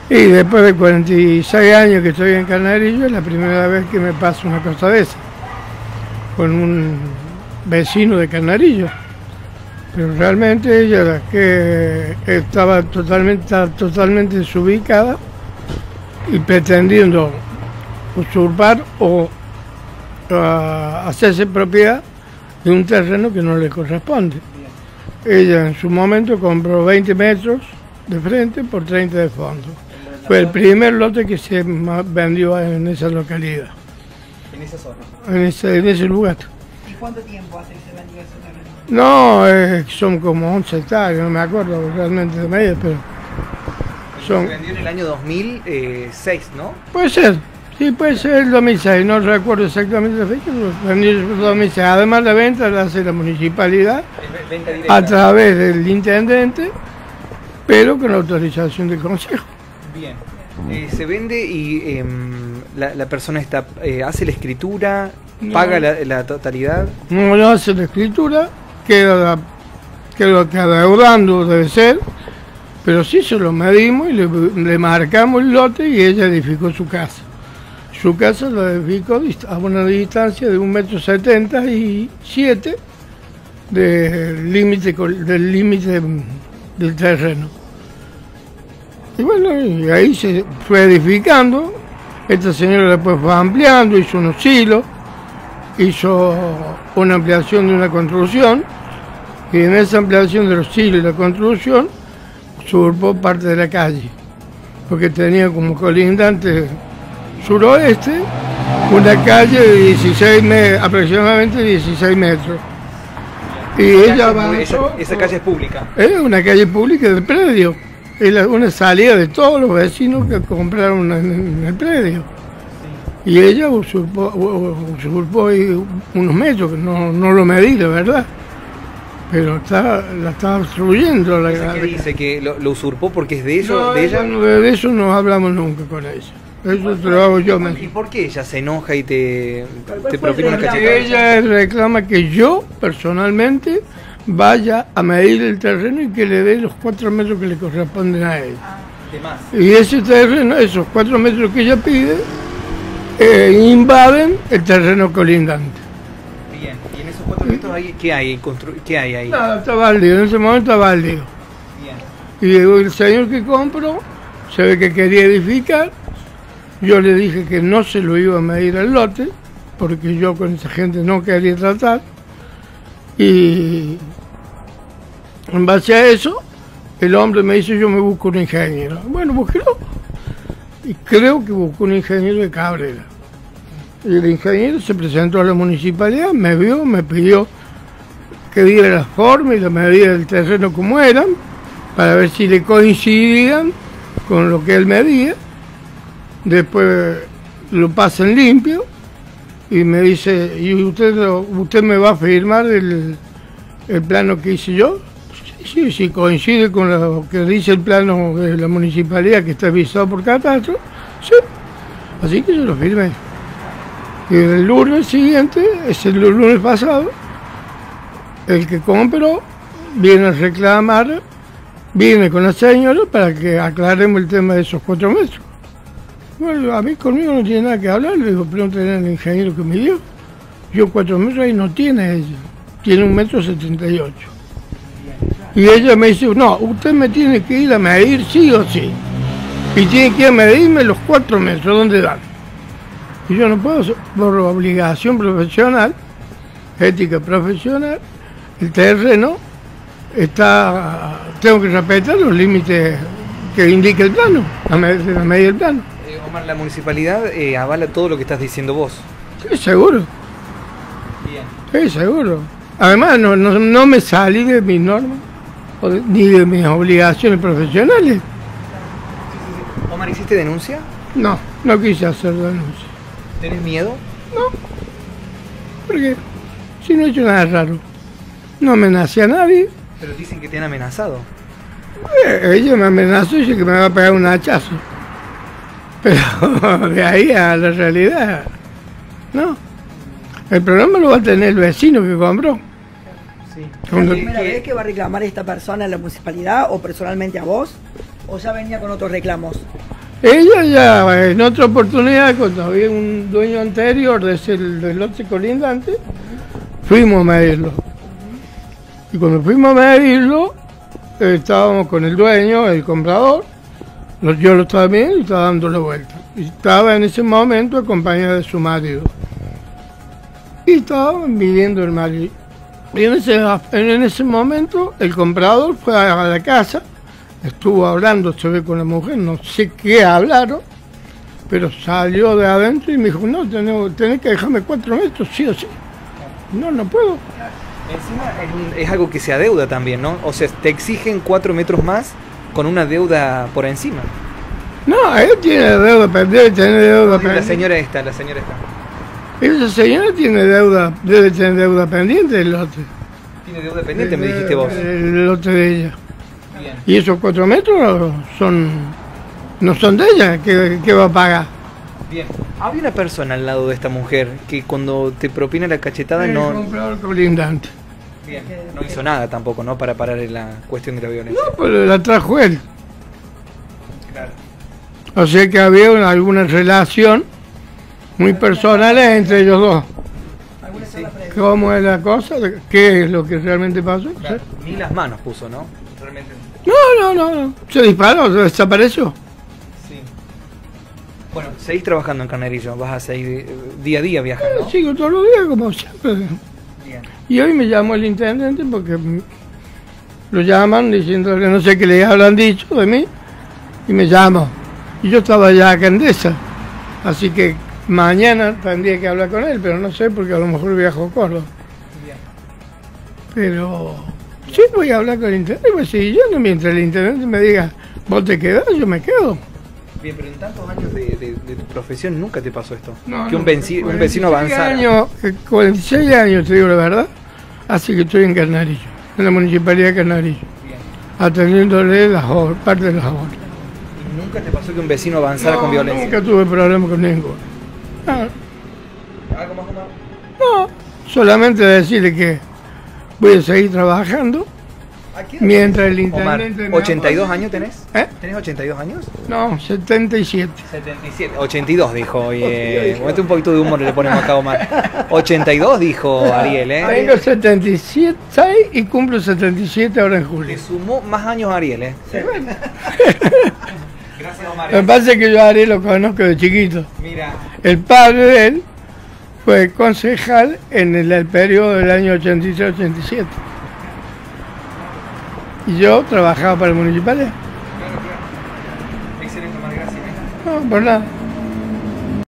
Y después de 46 años que estoy en Carnarillo, es la primera vez que me pasa una cosa de esa, con un vecino de Carnarillo. Pero realmente ella era que estaba totalmente desubicada y pretendiendo usurpar o hacerse propiedad de un terreno que no le corresponde. Ella en su momento compró 20 metros de frente por 30 de fondo. Fue el primer lote que se vendió en esa localidad. ¿En esa zona? En ese lugar. ¿Y cuánto tiempo hace que se vendió ese terreno? No, son como 11 hectáreas, no me acuerdo realmente de media, pero son... Se vendió en el año 2006, ¿no? Puede ser, sí, puede ser el 2006, no recuerdo exactamente la fecha, pero vendió el 2006. Además la venta la hace la municipalidad Venta directa. a través del intendente, pero con la autorización del consejo. Bien. Se vende y la persona está hace la escritura, No. paga la totalidad. No hace la escritura, queda adeudando, debe ser, pero sí se lo medimos y le marcamos el lote y ella edificó su casa. Su casa la edificó a una distancia de 1,77 m del límite del terreno. Y bueno, y ahí se fue edificando. Esta señora después fue ampliando, hizo unos silos, hizo una ampliación de una construcción, y en esa ampliación de los silos y la construcción usurpó parte de la calle, porque tenía como colindante suroeste una calle de aproximadamente 16 metros. Y ella avanzó. Esa calle es pública. Es una calle pública del predio. Es una salida de todos los vecinos que compraron en el predio. Y ella usurpó unos metros, que no lo medí, la verdad. Pero la está obstruyendo. ¿Qué dice? ¿Que lo usurpó porque es de ellos? No, ¿De ella? de eso no hablamos nunca con ella. Eso te lo hago yo. ¿Y por qué ella se enoja y te fue propina una el reclamo? cachetada? Ella reclama que yo, personalmente, vaya a medir el terreno y que le dé los 4 metros que le corresponden a ella. De más. Y ese terreno, esos 4 metros que ella pide, invaden el terreno colindante. Bien. ¿Y en esos 4 metros qué hay? ¿Qué hay ahí? Nada, está baldío, en ese momento está baldío. Bien. Y el señor que compró se ve que quería edificar. Yo le dije que no se lo iba a medir al lote, porque yo con esa gente no quería tratar. Y en base a eso, el hombre me dice, yo me busco un ingeniero. Bueno, búsquelo. Y creo que buscó un ingeniero de Cabrera. Y el ingeniero se presentó a la municipalidad, me vio, me pidió que diera la forma y la medida del terreno como eran, para ver si le coincidían con lo que él medía. Después lo pasan limpio y me dice, ¿y usted me va a firmar el plano que hice yo? Sí, coincide con lo que dice el plano de la municipalidad que está visado por catastro, sí. Así que yo lo firmé. Y el lunes siguiente, es el lunes pasado, el que compró viene a reclamar, viene con la señora para que aclaremos el tema de esos 4 metros. Bueno, a mí conmigo no tiene nada que hablar, le digo, pregúntale al ingeniero que me dio. Yo 4 metros ahí no tiene ella, tiene 1,78 m. Y ella me dice, no, usted me tiene que ir a medir sí o sí. Y tiene que ir a medirme los 4 metros, ¿dónde dan? Y yo no puedo, por obligación profesional, ética profesional, el terreno tengo que respetar los límites que indica el plano, la medida del plano. Omar, la municipalidad avala todo lo que estás diciendo vos. Sí, seguro. Bien. Sí, seguro. Además, no me salí de mis normas, ni de mis obligaciones profesionales. Omar, ¿hiciste denuncia? No quise hacer denuncia. ¿Tenés miedo? No. Porque si no he hecho nada raro. No amenacé a nadie. Pero dicen que te han amenazado. Ella me amenazó y dice que me va a pegar un hachazo. Pero de ahí a la realidad, no. El problema lo va a tener el vecino que compró. Sí. ¿Es la primera vez que va a reclamar esta persona en la municipalidad o personalmente a vos? ¿O ya venía con otros reclamos? Ella ya en otra oportunidad, cuando había un dueño anterior de ese del lote colindante, fuimos a medirlo. Y cuando fuimos a medirlo, estábamos con el dueño, el comprador, yo lo estaba viendo y estaba dando la vuelta. Y estaba en ese momento acompañada de su marido. Y estaba midiendo el marido. Y en ese momento el comprador fue a la casa, estuvo hablando, se ve con la mujer, no sé qué hablaron, pero salió de adentro y me dijo, no, tenés que dejarme 4 metros, sí o sí. No, no puedo. Encima es algo que se adeuda también, ¿no? O sea, te exigen 4 metros más con una deuda por encima. No, él tiene deuda pendiente, tiene deuda La pendiente. señora esta. Esa señora tiene deuda, debe tener deuda pendiente del lote. Tiene deuda pendiente, me dijiste vos. El lote de ella. Bien. Y esos 4 metros no son de ella, ¿qué va a pagar? Bien. Había una persona al lado de esta mujer que cuando te propina la cachetada El no... comprador colindante. Bien. No hizo nada tampoco, ¿no? Para parar la cuestión de la violencia. No, pero la trajo él. Claro. O sea que había alguna relación muy personal entre ellos dos. Alguna Sí. sola previa. ¿Cómo es la cosa? ¿Qué es lo que realmente pasó? Claro. Ni las manos puso, ¿no? Realmente. No. Se disparó, se desapareció. Sí. Bueno, seguís trabajando en Carnerillo, vas a seguir día a día viajando, ¿no? Sigo todos los días como siempre. Bien. Y hoy me llamó el intendente porque lo llaman diciendo que no sé qué le habrán dicho de mí. Y me llamó. Y yo estaba ya acá en Deza. Así que mañana tendría que hablar con él, pero no sé porque a lo mejor viajo a Córdoba. Bien. Pero sí voy a hablar con el intendente, voy a seguir yendo mientras el intendente me diga, vos te quedás, yo me quedo. Bien, pero en tantos años de tu profesión nunca te pasó esto. No, que un, no, un vecino avanzara. 46 años, te digo la verdad, así que estoy en Carnarillo, en la municipalidad de Carnarillo, Bien. atendiéndole las obras, parte de las obras. ¿Y nunca te pasó que un vecino avanzara con violencia? Nunca tuve problema con ninguno. No, ¿Algo más, Omar? no, solamente decirle que voy a seguir trabajando mientras el Omar, intendente... me 82 apoye. años tenés. ¿Eh? ¿Tenés 82 años? No, 77. 77. 82 dijo, oye. Mete un poquito de humor le ponemos acá a Omar. 82 dijo Ariel, ¿eh? Tengo 77 y cumplo 77 ahora en julio. Le sumó más años a Ariel, ¿eh? Gracias, Omar. Me pasa que yo a Ariel lo conozco de chiquito. Mira. El padre de él fue concejal en el periodo del año 86-87. Y yo trabajaba para el municipal. Excelente, Omar, gracias. No, por nada.